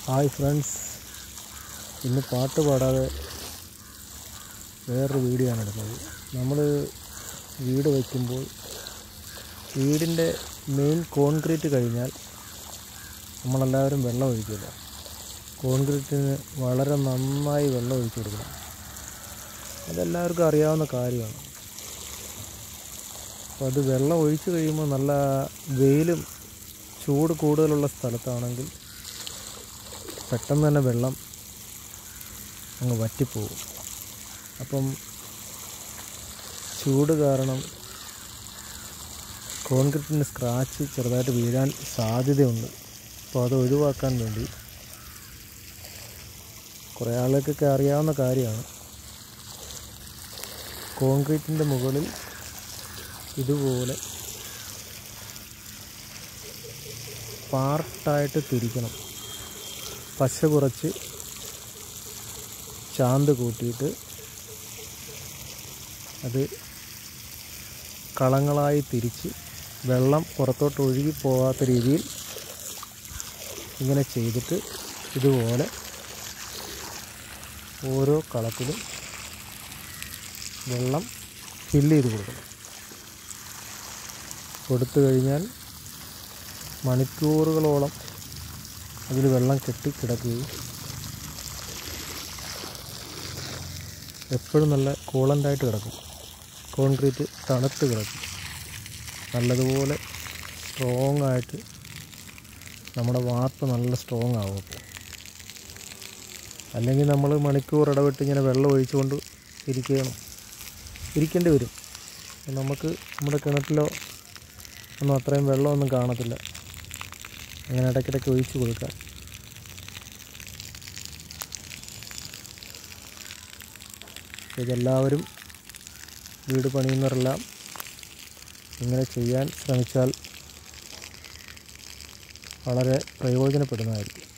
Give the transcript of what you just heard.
Hi friends, ഇന്ന് പാട്ട് പാടാതെ വേറൊരു വീഡിയോ ആണ് എടുക്കുന്നത്. നമ്മൾ വീട് വയ്ക്കുമ്പോൾ വീടിൻ്റെ മെയിൻ കോൺക്രീറ്റ് കഴിഞ്ഞാൽ നമ്മളെല്ലാവരും വെള്ളം ഒഴിക്കില്ല. കോൺക്രീറ്റിന് വളരെ നന്നായി വെള്ളം ഒഴിച്ചു കൊടുക്കണം. അതെല്ലാവർക്കും അറിയാവുന്ന കാര്യമാണ്. അപ്പോൾ അത് വെള്ളം ഒഴിച്ചു കഴിയുമ്പോൾ നല്ല വെയിലും ചൂട് കൂടുതലുള്ള സ്ഥലത്താണെങ്കിൽ പെട്ടെന്ന് തന്നെ വെള്ളം അങ്ങ് വറ്റിപ്പോകും. അപ്പം ചൂട് കാരണം കോൺക്രീറ്റിന് സ്ക്രാച്ച് ചെറുതായിട്ട് വീഴാൻ സാധ്യതയുണ്ട്. അപ്പോൾ അത് ഒഴിവാക്കാൻ വേണ്ടി കുറേ ആളുകൾക്കൊക്കെ അറിയാവുന്ന കാര്യമാണ്. കോൺക്രീറ്റിൻ്റെ മുകളിൽ ഇതുപോലെ പാർട്ടായിട്ട് തിരിക്കണം. പശ കുറച്ച് ചാന്ത് കൂട്ടിയിട്ട് അത് കളങ്ങളായി തിരിച്ച് വെള്ളം പുറത്തോട്ട് ഒഴുകി പോകാത്ത രീതിയിൽ ഇങ്ങനെ ചെയ്തിട്ട് ഇതുപോലെ ഓരോ കളത്തിലും വെള്ളം ഫില്ല് ചെയ്ത് കൊടുക്കണം. കൊടുത്തു കഴിഞ്ഞാൽ മണിക്കൂറുകളോളം അതിൽ വെള്ളം കെട്ടിക്കിടക്കുകയും എപ്പോഴും നല്ല കൂളൻ്റായിട്ട് കിടക്കും. കോൺക്രീറ്റ് തണുത്ത് കിടക്കും. നല്ലതുപോലെ സ്ട്രോങ് ആയിട്ട് നമ്മുടെ വാർപ്പ് നല്ല സ്ട്രോങ് ആവും. അപ്പോൾ അല്ലെങ്കിൽ നമ്മൾ മണിക്കൂർ ഇടവിട്ട് ഇങ്ങനെ വെള്ളം ഒഴിച്ചുകൊണ്ട് ഇരിക്കേണ്ടി വരും. നമുക്ക് നമ്മുടെ കിണറ്റിലോ ഒന്നും അത്രയും വെള്ളമൊന്നും കാണത്തില്ല. അങ്ങനെ ഇടയ്ക്കിടയ്ക്ക് ഒഴിച്ച് കൊടുക്കാം. ഇതെല്ലാവരും വീട് പണിയുന്നവരെല്ലാം ഇങ്ങനെ ചെയ്യാൻ ശ്രമിച്ചാൽ വളരെ പ്രയോജനപ്പെടുന്നതായിരിക്കും.